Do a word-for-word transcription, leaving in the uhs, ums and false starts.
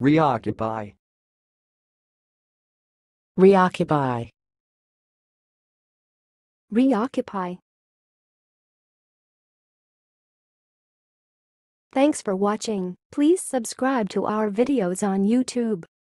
reoccupy, reoccupy, reoccupy. Thanks for watching. Please subscribe to our videos on YouTube.